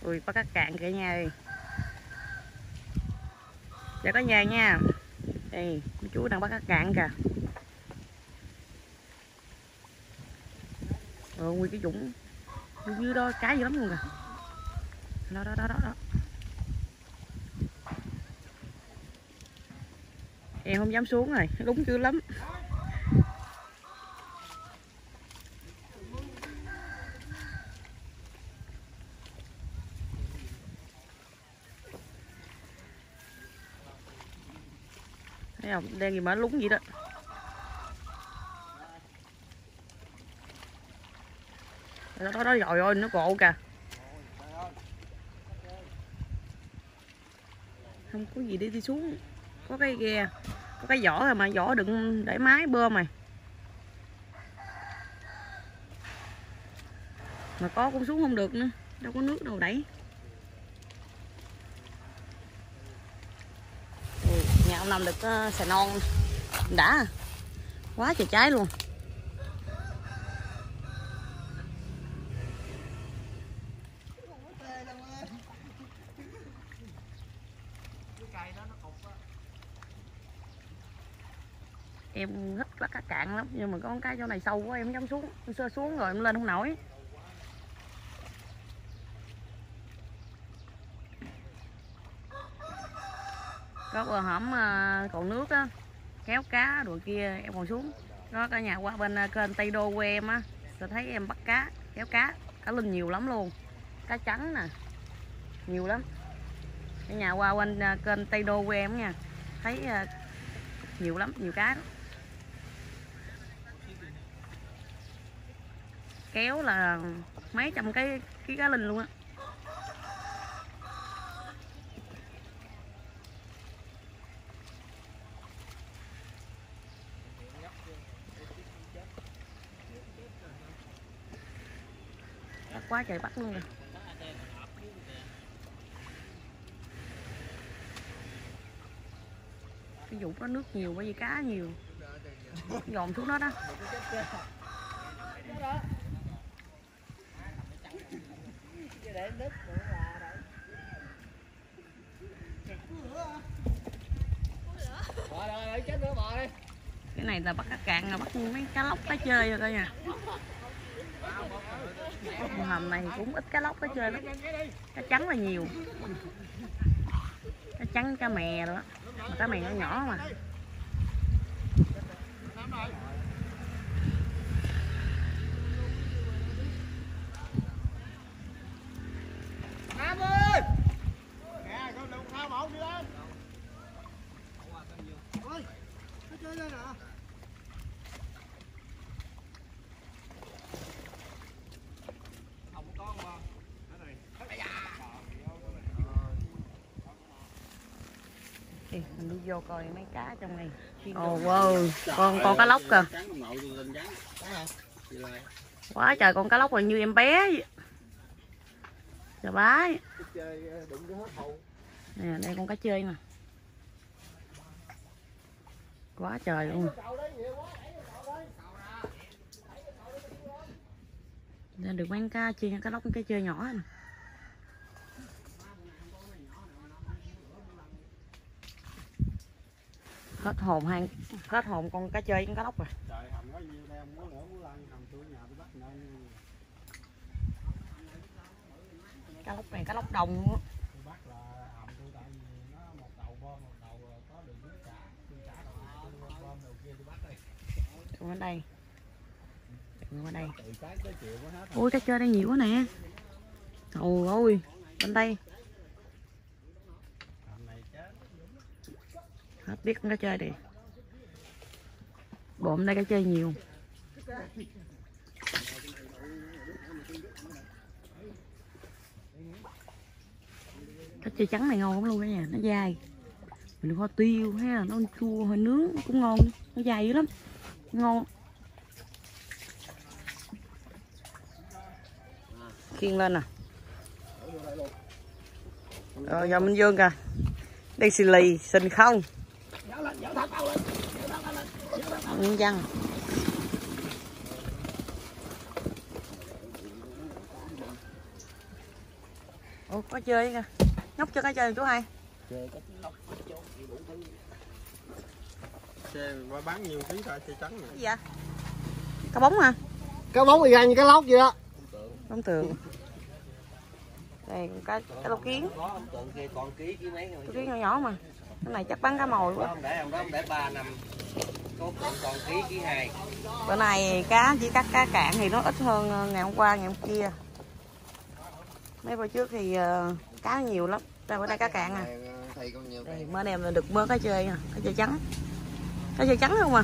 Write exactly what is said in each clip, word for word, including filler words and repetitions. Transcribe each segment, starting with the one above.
Ui, bắt cá cạn kìa nha. Dạ có nhà nha. Đây, chú đang bắt cá cạn kìa. Ờ, nguyên cái dũng dưới đó cá dữ lắm luôn kìa. Đó đó đó đó đó. Em không dám xuống rồi, đúng dữ lắm. Thấy không, đang gì mà lúng vậy đó. Đó đó, đó rồi ơi, nó cộ kìa. Không có gì đi đi xuống. Có cái ghe, có cái vỏ rồi mà, vỏ đựng để máy bơm mày. Mà có cũng xuống không được nữa, đâu có nước đâu đẩy. Ừ, nhà ông Năm được uh, xà non đã quá trời trái luôn. Em thích bắt cá cạn lắm, nhưng mà có cái chỗ này sâu quá em không dám xuống. Em sơ xuống rồi em lên không nổi. Có bờ hổm còn nước á, kéo cá đồ kia em còn xuống. Có cả nhà qua bên kênh Tây Đô của em á, sẽ thấy em bắt cá, kéo cá, cá linh nhiều lắm luôn. Cá trắng nè, nhiều lắm. Cả nhà qua bên kênh Tây Đô của em nha, thấy nhiều lắm, nhiều cá đó. Kéo là mấy trăm cái cái cá linh luôn á. Bắt quá trời bắt luôn rồi. Cái vụ đó nước nhiều bởi vì cá nhiều. Dồn xuống đó đó. Cái này là bắt cá cạn, là bắt mấy cá lóc cá chơi rồi coi nha. Hầm này cũng ít cá lóc cá chơi lắm. Cá trắng là nhiều. Cá trắng, cá mè đó. Mà cá mè nhỏ nhỏ mà. Nam ơi! Nè, con đừng thao một đi lên. Ôi, nó chơi đây nè. Không có con không? Cái này. Ê, mình đi vô coi mấy cá trong này. Ồ oh, wow, con con cá lóc kìa. Quá trời con cá lóc rồi như em bé vậy. Trời bái. Nè, đây con cá chơi nè. Quá trời luôn. Nên được mấy cá chơi, cá lóc, cá chơi nhỏ nè. Hết hồn hai, hết hồn con cá chơi với cá lóc rồi. Cá lóc này cá lóc đồng luôn á. Ở đây. Ở đây. Ui cá chơi đây nhiều quá nè. Ôi ôi, bên đây. Hết biết con cá chơi đi. Bộm đây cá chơi nhiều. Cá chơi trắng này ngon lắm luôn cả nhà, nó dai. Mình kho tiêu hay là nó chua hơi nướng cũng ngon, nó dai dữ lắm. Ngon. Khiêng lên nè. Rồi giờ Minh Dương kìa. Đây xì lì, xình không. Nhân dân. Ủa có chơi kìa. Nhóc chơi cái chơi chú hai. Chơi cái lóc chỗ đủ thứ. Xe qua bán nhiều ký thôi, xe trắng nè. Cái gì vậy? Cá bóng hả? Cá bóng thì gan như cá lóc vậy đó. Bóng tượng. Đây cái cái lóc kiến. Có ông tượng kia còn ký ký mấy Lóc kiến nhỏ nhỏ mà. Cái này chắc bán cá mồi quá. không để ông đó ông để ba năm. Có tượng còn ký ký hai. Bữa này cá chỉ cắt cá cạn thì nó ít hơn ngày hôm qua ngày hôm kia. Mấy bữa trước thì uh, cá nhiều lắm. Đây bữa nay cá cạn à. Đây mới em được mớ cá chơi nè, cá chơi trắng. Cá chơi trắng không à?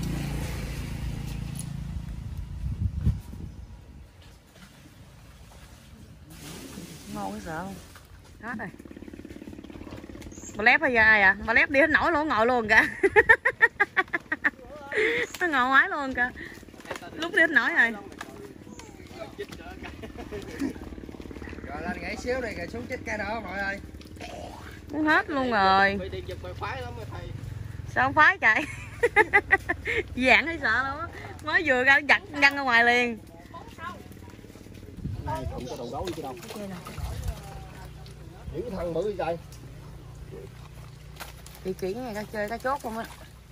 Ngon cái sợ không? Hết rồi. Bà lép hay ai à? Bà lép đi hết nổi luôn, ngồi luôn kìa. Nó ngồi ngoái luôn kìa. Lúc đi hết nổi rồi. Rồi lên nhảy xíu đây rồi xuống chết cái đó mọi ơi. Muốn hết luôn rồi. Bị điện giật bài phái lắm rồi thầy. Sao không phái chạy? Dạng hay sợ luôn á. Mới vừa ra giặt văng ra ngoài liền. Này không có đầu gấu chứ đâu. Những thằng bự gì vậy? Chị chuyển này, cá chơi cá chốt không á.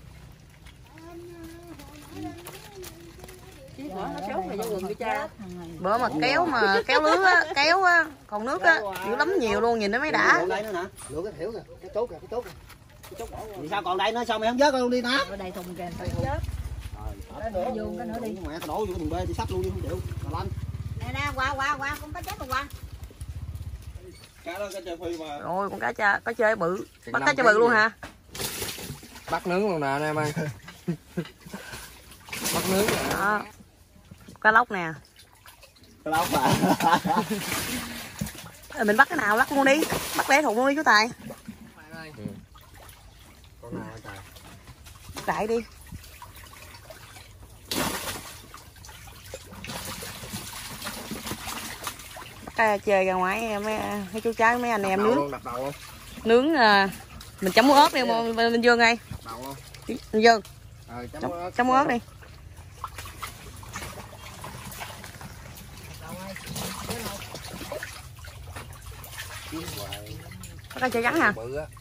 Bữa mà kéo mà kéo lưới á, kéo á, còn nước á, dữ lắm nhiều luôn, nhìn nó mới đã. Còn đây nữa nè. Lựa cái thiểu kìa, cái chốt kìa, cái chốt kìa. Cái chốt bỏ. Vì sao còn đây nữa sao mày không vớt con đi nát? Ở đây thùng kìa, tao chết. Rồi, vô cái nữa đi. Mẹ tao đổ vô cái thùng bê thì sắp luôn đi không chịu. Mà lanh. Nè nè, qua qua qua, con cá chết rồi qua. Cá đó cá chơi phi mà. Rồi con cá cha, cá chơi bự, bắt cá chơi bự luôn hả? Bắt nướng luôn nè anh em ơi. Bắt nướng. Đó. Cá lóc nè. Cá lóc à. Rồi mình bắt cái nào lắc luôn đi, bắt bé thùng luôn đi chú Tài. Ừ. Con nào trời. Đại đi. Cái chơi ra ngoài mấy, mấy chú cháu mấy anh em nướng. Luôn, đập đầu luôn. Nướng uh, mình chấm muối ớt đi Yeah. Minh Dương ơi. Đầu luôn. Minh Dương. Ờ, chấm Chấm, muối ớt. chấm muối ớt đi. Có cây chơi trắng hả? Bự á.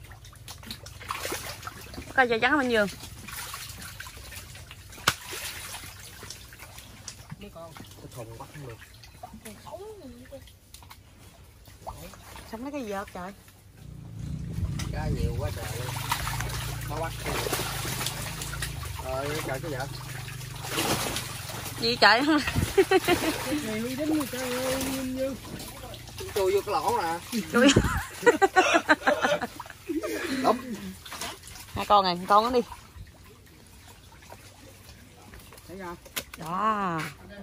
Có cây chơi trắng hả Minh Dương? Cái thùng bắt không được. Sống lấy cái gì vậy trời? Cá nhiều quá trời luôn. Nó bắt không được. Ờ, trời cái vậy. Gì trời? Chui vô cái lỗ nè. Chui. Đúng. Hai con này, con nó đi. Thấy chưa? Đó.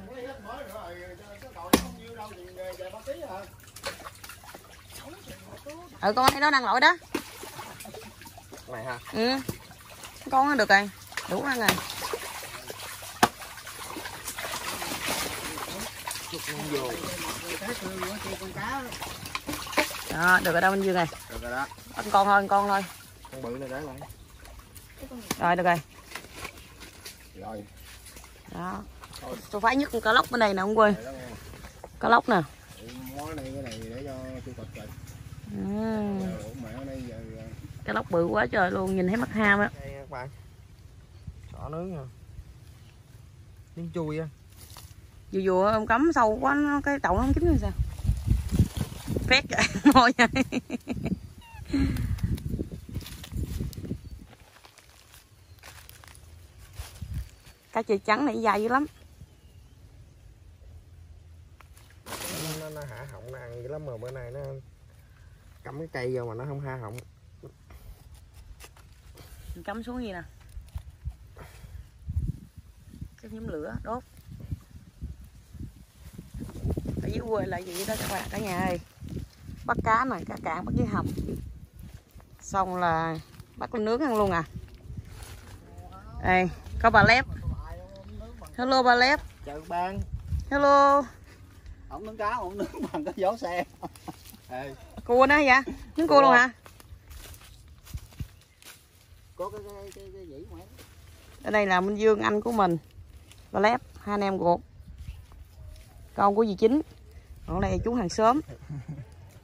Ừ con thấy nó đang lội đó. Này hả? Ừ. Con nó được rồi. Đủ ăn rồi. Đó, được rồi đâu Minh Dương này. Được rồi đó. Ăn con thôi, ăn con thôi. Con bự này để lại. Rồi được rồi. Rồi. Đó. Tôi phải nhấc con cá lóc bên đây nè ông quê. Cá lóc nè. Món này cái này để cho chu cọp rồi. Ừ. Mẹ đây giờ Cá lóc bự quá trời luôn, nhìn thấy mắt ham á. đây các bạn. Xỏ nướng nha. Miếng chui á. Vừa vừa ông cắm sâu quá nó, cái chậu nó không chín hay sao? Phét vậy thôi vậy. Cá chơi trắng này dài dữ lắm. Nó, nó hạ họng nó ăn dữ lắm mà bữa nay nó cắm cái cây vô mà nó không ha họng. Mình cắm xuống gì nè. Cái nhóm lửa đốt. Ở dưới quê là gì đó các bạn cả nhà ơi. Bắt cá này, cá cạn bắt với hầm. Xong là bắt con nướng ăn luôn à. Đây, có bà Lép. Hello bà Lép. Chào các bạn. Hello. Ông nướng cá, ông nướng bằng cái vỏ xe. Ê, Cua nữa hả? Nướng cua luôn hả? Có cái cái cái, cái dĩ ngoài. Ở đây là Minh Dương anh của mình. Bà Lép, hai anh em ruột. Con của dì Chính. Còn đây là chú hàng xóm.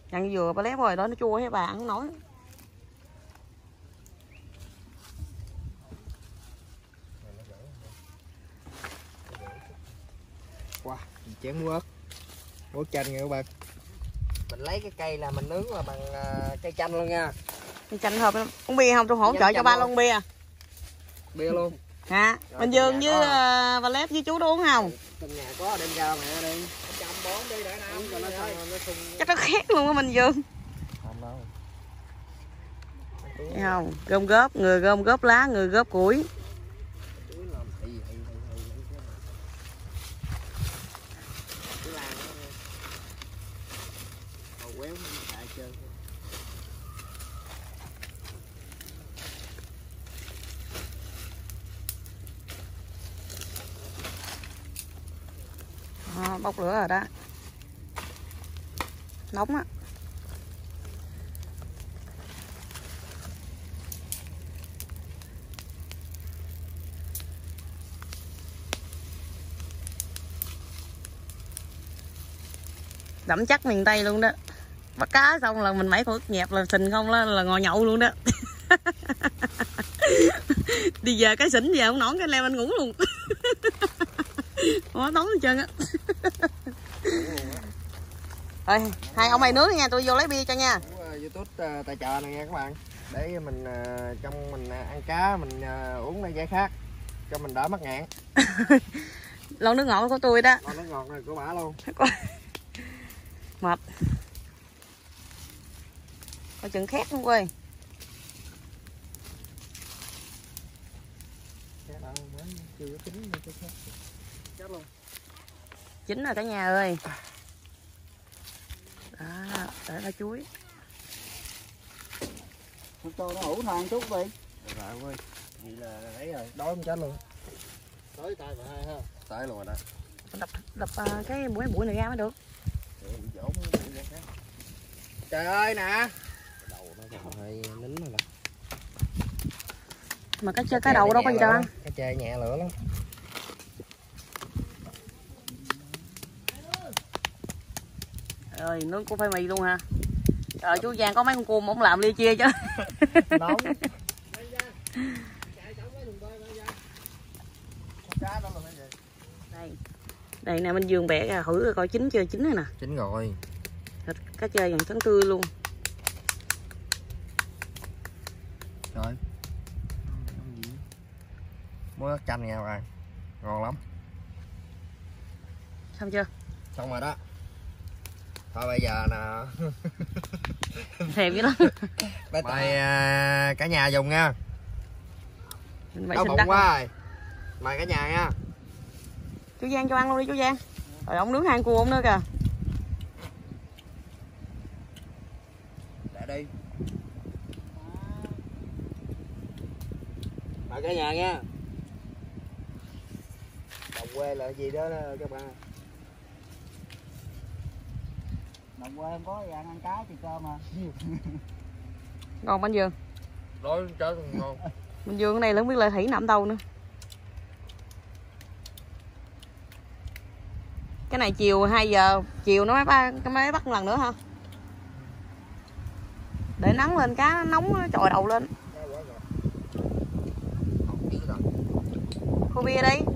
Dặn vừa ba lép rồi đó, nó chua hay bà ăn không nói. Wow, chén muối ớt, muối chanh nha các bạn. Mình lấy cái cây là mình nướng là bằng uh, cây chanh luôn nha. Cây chanh hợp lắm. Uống bia không? Tôi hỗ trợ cho ba lon bia. Bia luôn. Hả? Bình Dương với uh, ba lép với chú đó uống không? Trong nhà có đem ra mẹ đi. Chăm bón đi để nào cho nó nó sung. Chắc nó khét luôn á Bình Dương. Không đâu. Thấy không? Gom góp, người gom góp lá, người góp củi. À, bốc lửa rồi đó, nóng á. Đậm chắc miền Tây luôn đó. Bắt cá xong là mình mấy con ức nhẹp là sình không là, là ngồi nhậu luôn đó. Đi về cái xỉn về không nón cái leo anh ngủ luôn. Nó nóng hết trơn á. Rồi hai ông mày nướng nha, tôi vô lấy bia cho nha. YouTube uh, tài trợ này nha các bạn, để mình uh, trong mình uh, ăn cá mình uh, uống cái giải khát cho mình đỡ mắc ngạn. Lon nước ngọt của tôi đó. Lon nước ngọt này của bả luôn. Mệt. Coi chừng khét không quê. Chín rồi cả nhà ơi. Đó, để ra chuối. Cho nó ủ than chút đi. Rồi ơi. Vậy là ấy rồi, đói không chết luôn. Tới tay bà hai ha. Tới luôn rồi đó. Đập đập uh, cái buổi buổi này ra mới được. Trời ơi nè. Đầu nó còn hơi nín rồi đó. Mà cái chơi cái đầu đâu có gì đâu ăn. Cái chè nhẹ lửa lắm. Rồi nướng củ khoai mì luôn hả? Trời chú Giang có mấy con cua mà ông làm ly chia chứ. Nóng. Đây. Đây nè, Minh Dương bẻ ra thử coi chín chưa, chín rồi nè. Chín rồi. Thịt cá chơi vàng trắng tươi luôn. Rồi. Muối ớt chanh nha các bạn. Ngon lắm. Xong chưa? Xong rồi đó. Thôi bây giờ nè. Thèm dữ lắm. Mời uh, cả nhà dùng nha. Đau bụng quá rồi. Mời cả nhà nha. Chú Giang cho ăn luôn đi chú Giang. Rồi ông nướng hai cua ông nữa kìa. Để đi. Mời cả nhà nha. Đồng quê là gì đó, đó các bạn. Đồng quê không có gì ăn, ăn cá thì cơm mà. Ngon Minh Dương. Rồi trời ngon. Minh Dương cái này không biết là thủy nằm đâu nữa. Cái này chiều hai giờ chiều nó mới ba cái mới bắt một lần nữa ha. Để nắng lên cá nó nóng nó trồi đầu lên. Cô bia đi.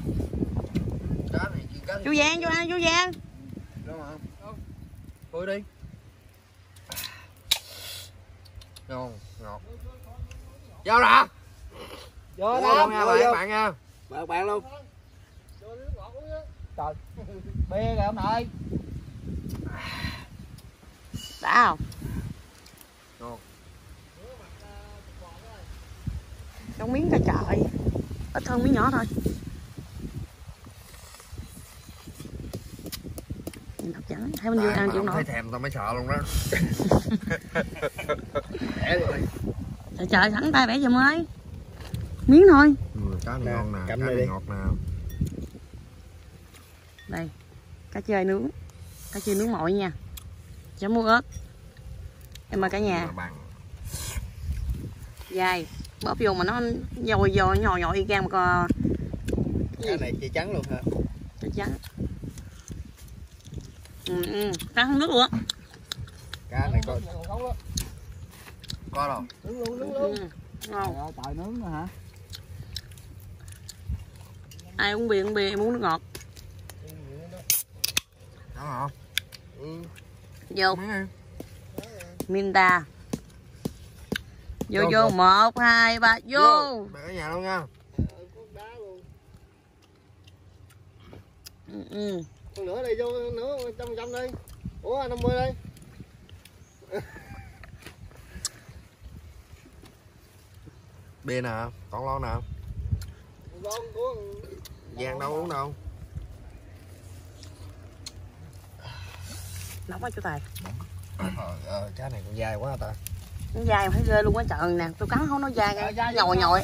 Chú Giang, chú ăn chú Giang. Thôi đi. Ngon, ngọt. Vô nè. Vô đó nha bạn, bạn nha. Bạn bạn luôn. Trời. Bia kìa ông nội. Đã không? Ngon. Trong miếng cà trời. Ít hơn miếng nhỏ thôi. Hấp dẫn, thấy Minh Dương ăn chịu nổi. Thấy thèm tao mới sợ luôn đó. Trời trời thẳng tay bẻ giùm ơi. Miếng thôi. Ừ, cá này ngon nè, cá này ngọt nè. Đây, cá chơi nướng. Cá chơi nướng mội nha. Chấm muối ớt. Em mời cả nhà. Dài, bóp vô mà nó dồi dồi nhồi nhồi y gan mà còn. Cái này chỉ trắng luôn hả? Chỉ trắng. Ừ, ừ, trắng nước luôn á. Cá này coi. Có đâu. Nướng luôn, nướng luôn. Ngon. Trời ơi, trời nướng nữa hả? Ai uống bia uống bia, em uống nước ngọt. Đó hả? Ừ. Vô. Minta. Vô vô, vô. một, hai, ba, vô. Vô. Bạn ở nhà đâu nha. Ừ, ừ. Con nữa đi vô nữa trăm trăm đi. Ủa năm mươi đi. Bia nè, còn lon nè. Giang đâu uống đâu. Nóng quá chú Tài. Ờ, ờ, trái này còn dài quá hả ta. Nó dai mà thấy ghê luôn á trời nè, tôi cắn không nó dai, nhồi nhồi.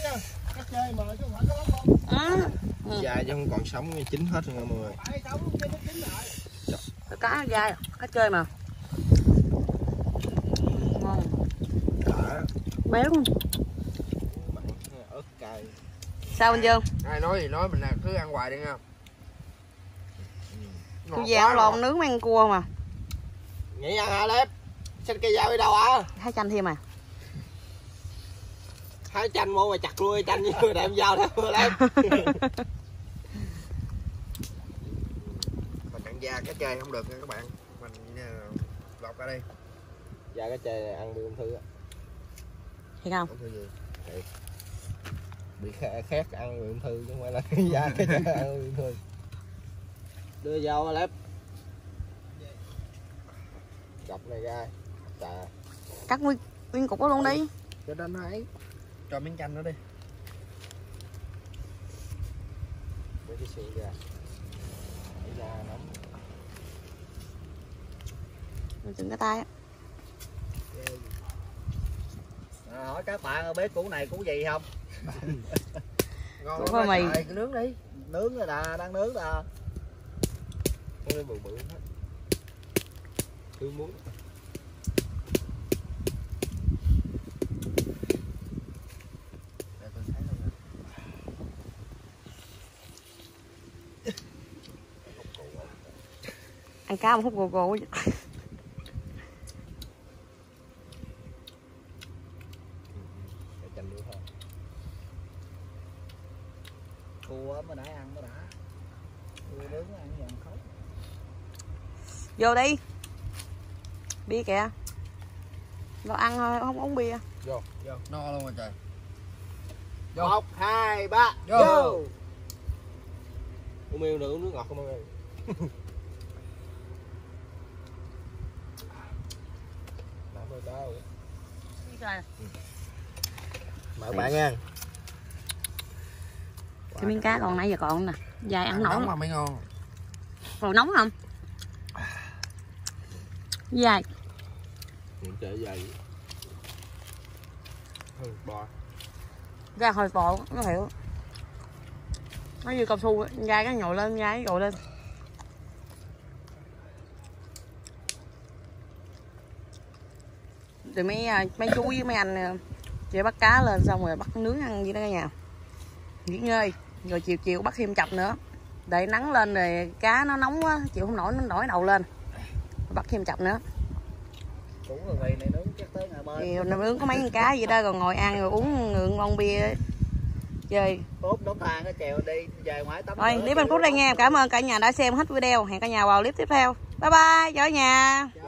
Ừ. Ừ. Dài chứ không còn sống chín hết rồi mọi người. Cái cá dai, cá chơi mà. Ngon. Đã. Béo luôn. Ớt cay. Sao anh Dương? Ai nói gì nói mình là cứ ăn hoài đi nha. Tôi về ăn lon nướng mang cua mà. Nghĩ ăn hả Lép? Xanh cây dao đi đâu hả? Hai chanh thêm à? Hai chanh mua mà chặt luôn chanh như đem dao đó Lép. Mình ăn da cá chê không được nha các bạn. Mình lọc ra đi. Da cá chê ăn bị ung thư á. Thiệt không? Ung thư gì? Thiệt. Bị khét ăn bị ung thư chứ không phải là da cá chê ăn bị ung thư. Đưa dao Lép. Cặp này ra. Chà. Cắt nguyên, nguyên cục đó luôn đi. Cho nên nó ấy. Cho miếng chanh nữa đi. Để cái xương ra. Để ra nóng. Mình chừng cái tay á. À, hỏi các bạn ở bếp củ này củ gì không? Ngon lắm mày. Trời, cứ nướng đi. Nướng rồi đà, đang nướng đà. Con lên bự bự hết. Thương muốn. Ăn cá mà hút gồ gồ. Cua mới nãy ăn mới đã. Cua nướng ăn gì ăn khóc. Vô đi. Bia kìa. Nó ăn thôi, không uống bia. Vô, vô. No luôn rồi trời. Vô. Một, hai, ba. Vô. Vô. Uống miêu nữa uống nước ngọt không ơi. Mời bạn nha. Cái miếng cá còn nãy giờ còn nè. Dài ăn nổi mà mới ngon. Còn nóng không? Dài. Trời dài. Ừ, bò. Ra hồi bò nó hiểu. Nó như cao su, dai cái nhồi lên, dai cái gội lên. Thì mấy mấy chú với mấy anh chị bắt cá lên xong rồi bắt nướng ăn gì đó cả nhà. Nghỉ ngơi, rồi chiều chiều bắt thêm chập nữa. Để nắng lên rồi cá nó nóng quá, chịu không nổi nó nổi đầu lên. Bắt thêm chập nữa. Củ rồi mì này nướng chắc tới ngày mai. Chiều nướng có mấy con cá gì đó rồi ngồi ăn rồi uống ngượng lon bia chơi. Tốt đóng than cái chèo đi về ngoài tắm. Rồi, clip bên Phúc đây nha. Cảm ơn cả nhà đã xem hết video. Hẹn cả nhà vào clip tiếp theo. Bye bye, chào cả nhà.